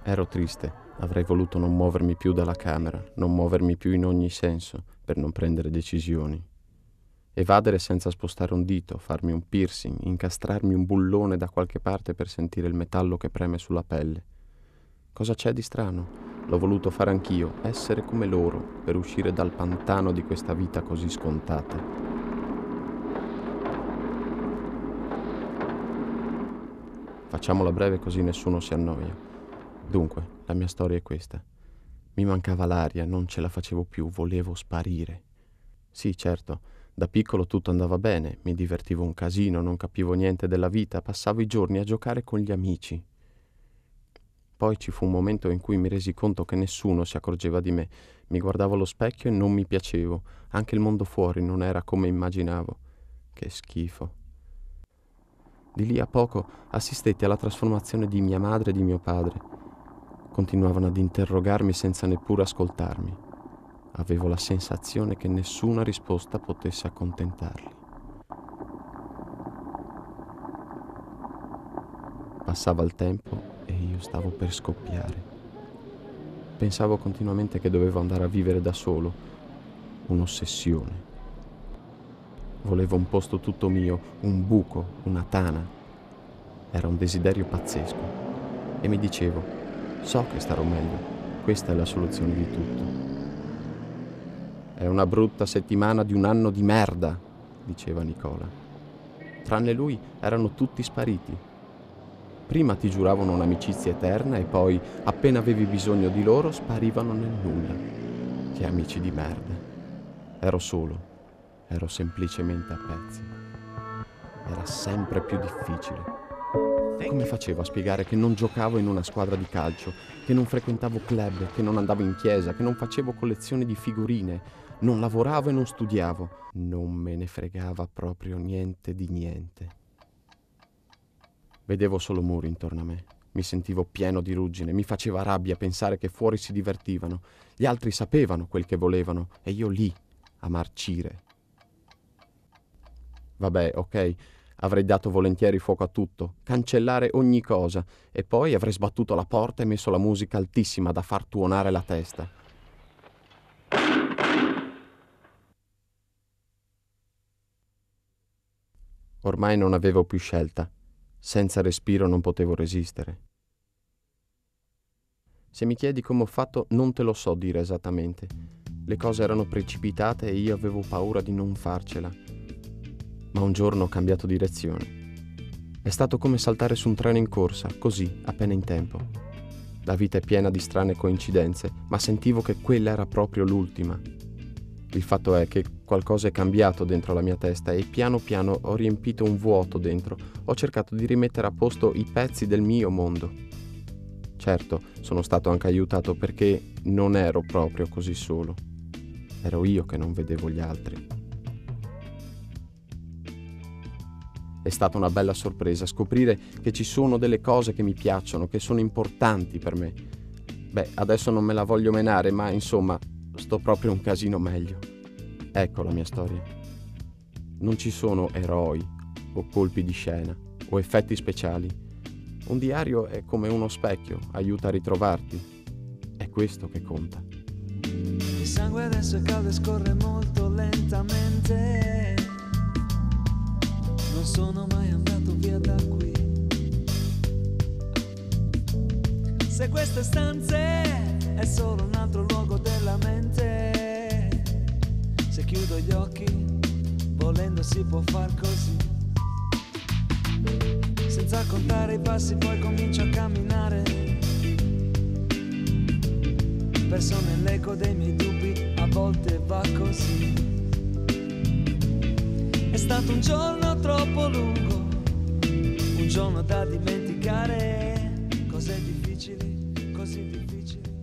Ero triste, avrei voluto non muovermi più dalla camera, non muovermi più in ogni senso per non prendere decisioni. Evadere senza spostare un dito, farmi un piercing, incastrarmi un bullone da qualche parte per sentire il metallo che preme sulla pelle. Cosa c'è di strano? L'ho voluto fare anch'io, essere come loro, per uscire dal pantano di questa vita così scontata. Facciamola breve così nessuno si annoia. Dunque, la mia storia è questa. Mi mancava l'aria, non ce la facevo più, volevo sparire. Sì, certo, da piccolo tutto andava bene, mi divertivo un casino, non capivo niente della vita, passavo i giorni a giocare con gli amici. Poi ci fu un momento in cui mi resi conto che nessuno si accorgeva di me. Mi guardavo allo specchio e non mi piacevo. Anche il mondo fuori non era come immaginavo. Che schifo. Di lì a poco assistetti alla trasformazione di mia madre e di mio padre. Continuavano ad interrogarmi senza neppure ascoltarmi. Avevo la sensazione che nessuna risposta potesse accontentarli. Passava il tempo e io stavo per scoppiare. Pensavo continuamente che dovevo andare a vivere da solo. Un'ossessione. Volevo un posto tutto mio, un buco, una tana. Era un desiderio pazzesco. E mi dicevo, so che starò meglio, questa è la soluzione di tutto. È una brutta settimana di un anno di merda, diceva Nicola. Tranne lui erano tutti spariti. Prima ti giuravano un'amicizia eterna e poi, appena avevi bisogno di loro, sparivano nel nulla. Che amici di merda. Ero solo, ero semplicemente a pezzi. Era sempre più difficile. Come facevo a spiegare che non giocavo in una squadra di calcio, che non frequentavo club, che non andavo in chiesa, che non facevo collezioni di figurine, non lavoravo e non studiavo? Non me ne fregava proprio niente di niente. Vedevo solo muri intorno a me. Mi sentivo pieno di ruggine, mi faceva rabbia pensare che fuori si divertivano. Gli altri sapevano quel che volevano e io lì, a marcire. Vabbè, ok, avrei dato volentieri fuoco a tutto, cancellare ogni cosa e poi avrei sbattuto la porta e messo la musica altissima da far tuonare la testa. Ormai non avevo più scelta. Senza respiro non potevo resistere. Se mi chiedi come ho fatto, non te lo so dire esattamente. Le cose erano precipitate e io avevo paura di non farcela. Ma un giorno ho cambiato direzione. È stato come saltare su un treno in corsa, così, appena in tempo. La vita è piena di strane coincidenze, ma sentivo che quella era proprio l'ultima. Il fatto è che qualcosa è cambiato dentro la mia testa e piano piano ho riempito un vuoto dentro. Ho cercato di rimettere a posto i pezzi del mio mondo. Certo, sono stato anche aiutato perché non ero proprio così solo. Ero io che non vedevo gli altri. È stata una bella sorpresa scoprire che ci sono delle cose che mi piacciono, che sono importanti per me. Beh, adesso non me la voglio menare, ma insomma, sto proprio un casino meglio. Ecco la mia storia. Non ci sono eroi, o colpi di scena, o effetti speciali. Un diario è come uno specchio, aiuta a ritrovarti. È questo che conta. Il sangue adesso è caldo e scorre molto lentamente. Non sono mai andato via da qui. Se queste stanze è solo un altro luogo della mente, se chiudo gli occhi, volendo si può far così. Senza contare i passi poi comincio a camminare, perso nell'eco dei miei dubbi, a volte va così. È stato un giorno troppo lungo, un giorno da dimenticare, cose difficili, così difficili.